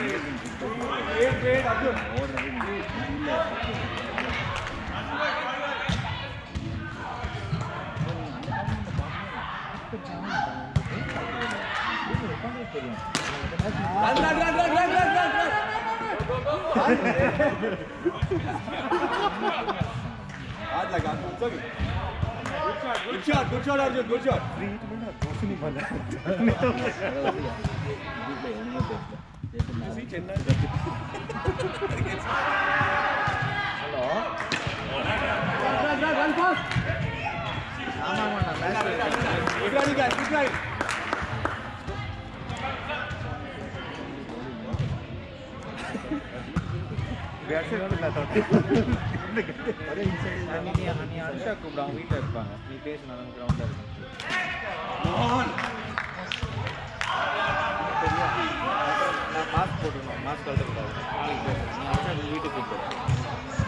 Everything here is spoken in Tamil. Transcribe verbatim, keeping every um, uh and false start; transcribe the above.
Good shot, good shot, Arjun, good shot. Hello. Run fast. Good run, guys. Good run. நீ அனுஷா கூப்பிடுவாங்க வீட்டில் இருப்பாங்க நீ பேசினாலும் கிரவுண்டில் இருக்கும் நான் மாஸ்க் போட்டுருந்தோம் மாஸ்க் கழட்டக்கூடாது நீ அனுஷா வீட்டுக்கு கூப்பிடுறேன்